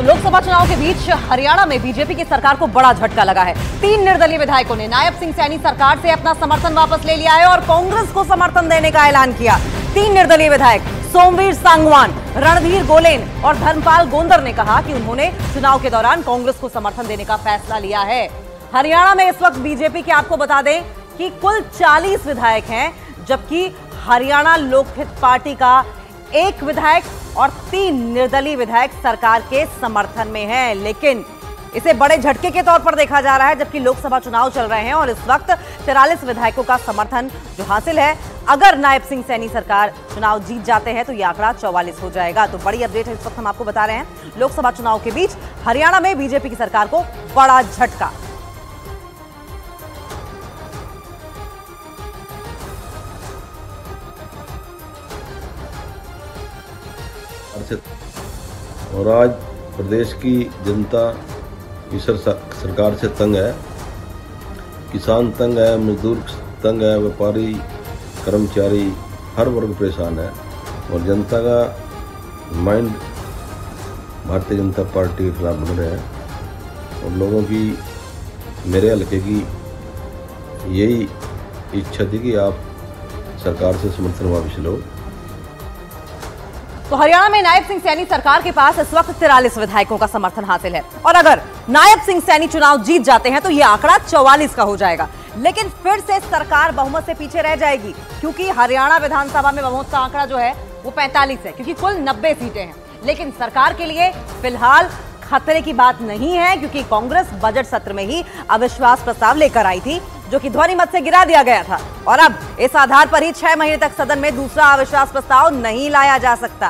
लोकसभा चुनाव के बीच हरियाणा में बीजेपी की सरकार को बड़ा झटका लगा है। 3 निर्दलीय विधायकों ने नायब सिंह सैनी सरकार से अपना समर्थन वापस ले लिया है और कांग्रेस को समर्थन देने का ऐलान किया। 3 निर्दलीय विधायक सोमवीर सांगवान, रणधीर गोलेन और धर्मपाल गोंदर ने कहा कि उन्होंने चुनाव के दौरान कांग्रेस को समर्थन देने का फैसला लिया है। हरियाणा में इस वक्त बीजेपी के, आपको बता दें कि कुल 40 विधायक हैं, जबकि हरियाणा लोकहित पार्टी का 1 विधायक और 3 निर्दलीय विधायक सरकार के समर्थन में हैं। लेकिन इसे बड़े झटके के तौर पर देखा जा रहा है, जबकि लोकसभा चुनाव चल रहे हैं और इस वक्त 43 विधायकों का समर्थन जो हासिल है। अगर नायब सिंह सैनी सरकार चुनाव जीत जाते हैं तो यह आंकड़ा 44 हो जाएगा। तो बड़ी अपडेट है इस वक्त हम आपको बता रहे हैं। लोकसभा चुनाव के बीच हरियाणा में बीजेपी की सरकार को बड़ा झटका। और आज प्रदेश की जनता इस सरकार से तंग है। किसान तंग है, मजदूर तंग है, व्यापारी, कर्मचारी, हर वर्ग परेशान है और जनता का माइंड भारतीय जनता पार्टी के खिलाफ बन रहे हैं और लोगों की, मेरे हल्के की यही इच्छा थी कि आप सरकार से समर्थन वापस लो। तो हरियाणा में नायब सिंह सैनी सरकार के पास इस वक्त 43 विधायकों का समर्थन हासिल है और अगर नायब सिंह सैनी चुनाव जीत जाते हैं तो यह आंकड़ा 44 का हो जाएगा। लेकिन फिर से सरकार बहुमत से पीछे रह जाएगी, क्योंकि हरियाणा विधानसभा में बहुमत का आंकड़ा जो है वो 45 है, क्योंकि कुल 90 सीटें हैं। लेकिन सरकार के लिए फिलहाल खतरे की बात नहीं है, क्योंकि कांग्रेस बजट सत्र में ही अविश्वास प्रस्ताव लेकर आई थी, जो कि ध्वनि मत से गिरा दिया गया था और अब इस आधार पर ही 6 महीने तक सदन में दूसरा अविश्वास प्रस्ताव नहीं लाया जा सकता।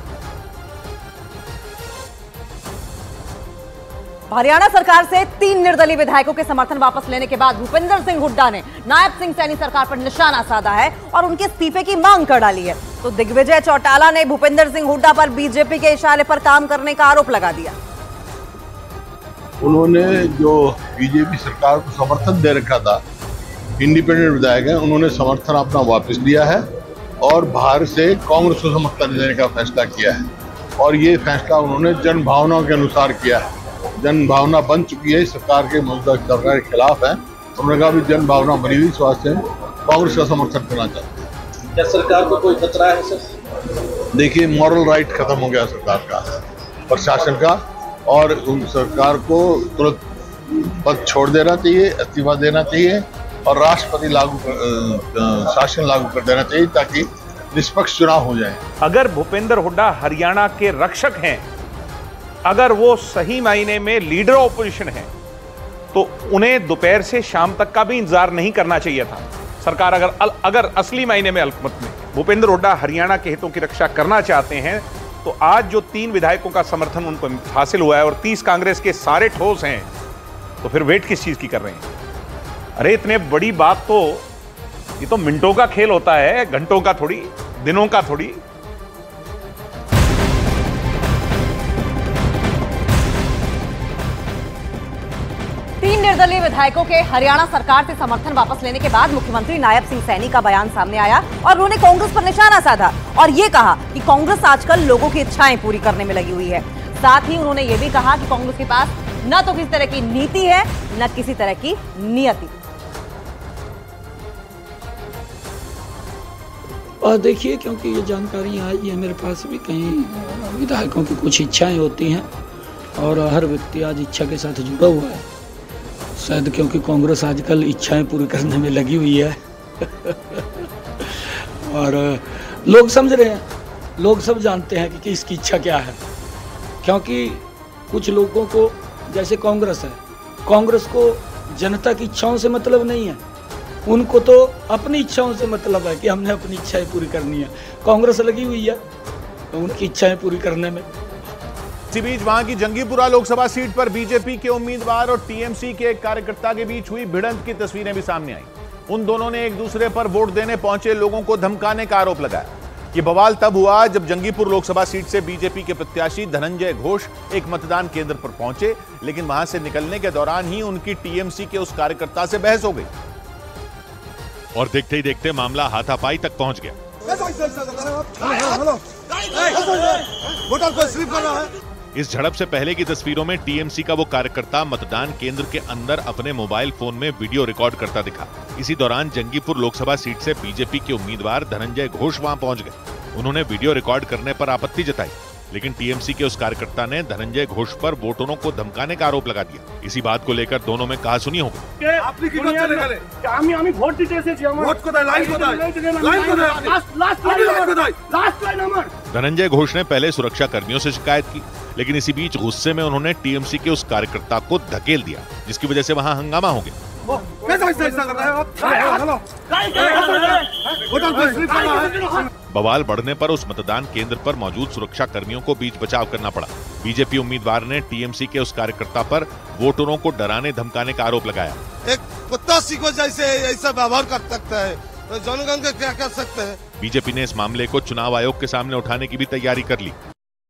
हरियाणा सरकार से 3 निर्दलीय विधायकों के समर्थन वापस लेने के बाद भूपेंद्र सिंह हुड्डा ने नायब सिंह सैनी सरकार पर निशाना साधा है और उनके इस्तीफे की मांग कर डाली है। तो दिग्विजय चौटाला ने भूपेंद्र सिंह हुड्डा पर बीजेपी के इशारे पर काम करने का आरोप लगा दिया। उन्होंने जो बीजेपी सरकार को समर्थन दे रखा था, इंडिपेंडेंट विधायक हैं, उन्होंने समर्थन अपना वापस लिया है और बाहर से कांग्रेस को समर्थन देने का फैसला किया है और ये फैसला उन्होंने जन भावना के अनुसार किया है। जन भावना बन चुकी है, सरकार के मौजूदा सरकार के खिलाफ है। उन्होंने कहा भी जन भावना बनी हुई, इस वास्ते कांग्रेस का समर्थन करना चाहते हैं। क्या सरकार को कोई खतरा है सर? देखिए, मॉरल राइट खत्म हो गया सरकार का, प्रशासन का, और उन सरकार को तुरंत पद छोड़ देना चाहिए, इस्तीफा देना चाहिए और राष्ट्रपति शासन लागू कर देना चाहिए ताकि निष्पक्ष चुनाव हो जाए। अगर भूपेंद्र हुड्डा हरियाणा के रक्षक हैं, अगर वो सही मायने में लीडर ऑपोजिशन है, तो उन्हें दोपहर से शाम तक का भी इंतजार नहीं करना चाहिए था। सरकार अगर असली मायने में अल्पमत में भूपेंद्र हुड्डा हरियाणा के हितों की रक्षा करना चाहते हैं, तो आज जो 3 विधायकों का समर्थन उनको हासिल हुआ है और 30 कांग्रेस के सारे ठोस हैं, तो फिर वेट किस चीज की कर रहे हैं? अरे इतने बड़ी बात तो, ये तो मिनटों का खेल होता है, घंटों का थोड़ी, दिनों का थोड़ी। निर्दलीय विधायकों के हरियाणा सरकार से समर्थन वापस लेने के बाद मुख्यमंत्री नायब सिंह सैनी का बयान सामने आया और उन्होंने कांग्रेस पर निशाना साधा और ये कहा कि कांग्रेस आजकल लोगों की इच्छाएं पूरी करने में लगी हुई है। साथ ही उन्होंने ये भी कहा कि कांग्रेस के पास न तो किसी तरह की नीति है, न किसी तरह की नियति। और देखिए, क्योंकि ये जानकारी आई है मेरे पास भी, कहीं विधायकों की कुछ इच्छाएं होती हैं और हर व्यक्ति आज इच्छा के साथ जुड़ा हुआ है, शायद क्योंकि कांग्रेस आजकल इच्छाएं पूरी करने में लगी हुई है और लोग समझ रहे हैं, लोग सब जानते हैं कि किसकी इच्छा क्या है। क्योंकि कुछ लोगों को, जैसे कांग्रेस है, कांग्रेस को जनता की इच्छाओं से मतलब नहीं है, उनको तो अपनी इच्छाओं से मतलब है कि हमने अपनी इच्छाएं पूरी करनी है। कांग्रेस लगी हुई है तो उनकी इच्छाएं पूरी करने में। इसी बीच वहां की जंगीपुरा लोकसभा सीट पर बीजेपी के उम्मीदवार और टीएमसी के एक कार्यकर्ता के बीच हुई भिड़ंत की तस्वीरें भी सामने आई। उन दोनों ने एक दूसरे पर वोट देने पहुंचे लोगों को धमकाने का आरोप लगाया। ये बवाल तब हुआ जब जंगीपुर लोकसभा सीट से बीजेपी के प्रत्याशी धनंजय घोष एक मतदान केंद्र पर पहुंचे, लेकिन वहां से निकलने के दौरान ही उनकी टीएमसी के उस कार्यकर्ता से बहस हो गई और देखते ही देखते मामला हाथापाई तक पहुंच गया। इस झड़प से पहले की तस्वीरों में टीएमसी का वो कार्यकर्ता मतदान केंद्र के अंदर अपने मोबाइल फोन में वीडियो रिकॉर्ड करता दिखा। इसी दौरान जंगीपुर लोकसभा सीट से बीजेपी के उम्मीदवार धनंजय घोष वहां पहुंच गए। उन्होंने वीडियो रिकॉर्ड करने पर आपत्ति जताई, लेकिन टीएमसी के उस कार्यकर्ता ने धनंजय घोष पर वोटरों को धमकाने का आरोप लगा दिया। इसी बात को लेकर दोनों में कहासुनी हो गई। धनंजय घोष ने पहले सुरक्षा कर्मियों से शिकायत की, लेकिन इसी बीच गुस्से में उन्होंने टीएमसी के उस कार्यकर्ता को धकेल दिया, जिसकी वजह से वहां हंगामा हो गया। बवाल बढ़ने पर उस मतदान केंद्र पर मौजूद सुरक्षा कर्मियों को बीच बचाव करना पड़ा। बीजेपी उम्मीदवार ने टीएमसी के उस कार्यकर्ता पर वोटरों को डराने धमकाने का आरोप लगाया। एक कुत्ता सीखो जैसे ऐसा व्यवहार कर सकता है तो जनगण का क्या कर सकते हैं। बीजेपी ने इस मामले को चुनाव आयोग के सामने उठाने की भी तैयारी कर ली।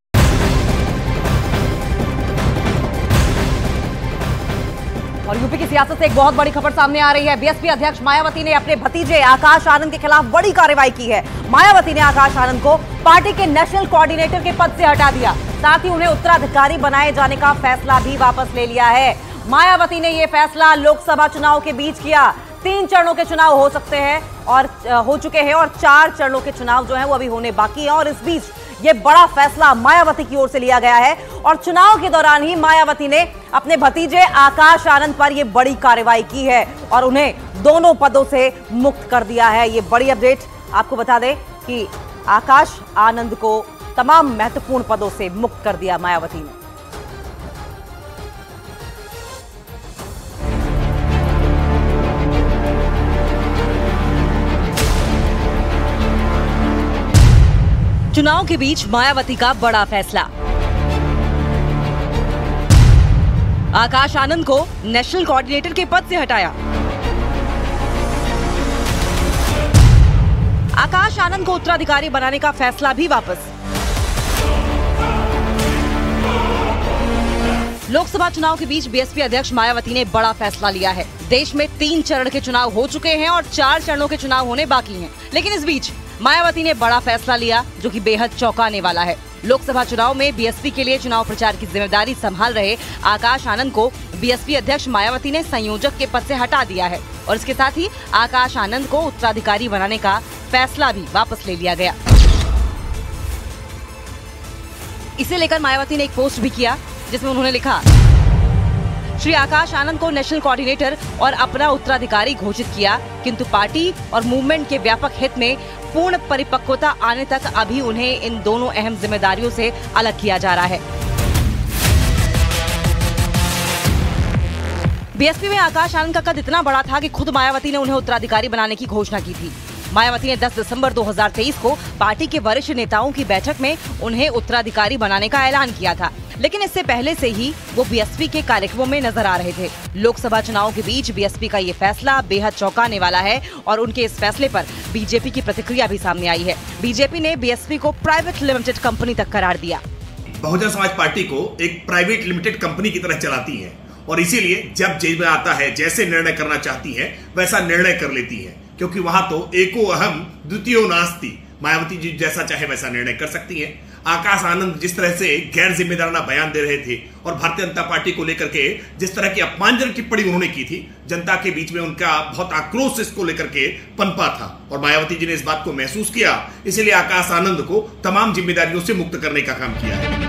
और यूपी की सियासत से एक बहुत बड़ी खबर सामने आ रही है। बीएसपी अध्यक्ष मायावती ने अपने भतीजे आकाश आनंद के खिलाफ बड़ी कार्रवाई की है। मायावती ने आकाश आनंद को पार्टी के नेशनल कोऑर्डिनेटर के पद से हटा दिया, साथ ही उन्हें उत्तराधिकारी बनाए जाने का फैसला भी वापस ले लिया है। मायावती ने यह फैसला लोकसभा चुनाव के बीच किया। 3 चरणों के चुनाव हो सकते हैं और हो चुके हैं और 4 चरणों के चुनाव जो है वो अभी होने बाकी है। और इस बीच ये बड़ा फैसला मायावती की ओर से लिया गया है और चुनाव के दौरान ही मायावती ने अपने भतीजे आकाश आनंद पर यह बड़ी कार्रवाई की है और उन्हें दोनों पदों से मुक्त कर दिया है। ये बड़ी अपडेट आपको बता दें कि आकाश आनंद को तमाम महत्वपूर्ण पदों से मुक्त कर दिया मायावती ने। चुनाव के बीच मायावती का बड़ा फैसला। आकाश आनंद को नेशनल कोऑर्डिनेटर के पद से हटाया। आकाश आनंद को उत्तराधिकारी बनाने का फैसला भी वापस। लोकसभा चुनाव के बीच बीएसपी अध्यक्ष मायावती ने बड़ा फैसला लिया है। देश में 3 चरण के चुनाव हो चुके हैं और 4 चरणों के चुनाव होने बाकी हैं, लेकिन इस बीच मायावती ने बड़ा फैसला लिया जो कि बेहद चौंकाने वाला है। लोकसभा चुनाव में बीएसपी के लिए चुनाव प्रचार की जिम्मेदारी संभाल रहे आकाश आनंद को बीएसपी अध्यक्ष मायावती ने संयोजक के पद से हटा दिया है और इसके साथ ही आकाश आनंद को उत्तराधिकारी बनाने का फैसला भी वापस ले लिया गया। इसे लेकर मायावती ने एक पोस्ट भी किया जिसमें उन्होंने लिखा, श्री आकाश आनंद को नेशनल कोऑर्डिनेटर और अपना उत्तराधिकारी घोषित किया, किंतु पार्टी और मूवमेंट के व्यापक हित में पूर्ण परिपक्वता आने तक अभी उन्हें इन दोनों अहम जिम्मेदारियों से अलग किया जा रहा है। बीएसपी में आकाश आनंद का कद इतना बड़ा था कि खुद मायावती ने उन्हें उत्तराधिकारी बनाने की घोषणा की थी। मायावती ने 10 दिसंबर 2023 को पार्टी के वरिष्ठ नेताओं की बैठक में उन्हें उत्तराधिकारी बनाने का ऐलान किया था, लेकिन इससे पहले से ही वो बीएसपी के कार्यक्रमों में नजर आ रहे थे। लोकसभा चुनाव के बीच बीएसपी का ये फैसला बेहद चौंकाने वाला है और उनके इस फैसले पर बीजेपी की प्रतिक्रिया भी सामने आई है। बीजेपी ने बीएसपी को प्राइवेट लिमिटेड कंपनी तक करार दिया। बहुजन समाज पार्टी को एक प्राइवेट लिमिटेड कंपनी की तरह चलाती है और इसीलिए जब जेब में आता है जैसे निर्णय करना चाहती है वैसा निर्णय कर लेती है, क्योंकि वहां तो एको अहम द्वितीयो नास्ति। मायावती जी जैसा चाहे वैसा निर्णय कर सकती है। आकाश आनंद जिस तरह से गैर जिम्मेदाराना बयान दे रहे थे और भारतीय जनता पार्टी को लेकर के जिस तरह की अपमानजनक टिप्पणी उन्होंने की थी, जनता के बीच में उनका बहुत आक्रोश इसको लेकर के पनपा था और मायावती जी ने इस बात को महसूस किया, इसलिए आकाश आनंद को तमाम जिम्मेदारियों से मुक्त करने का काम किया है।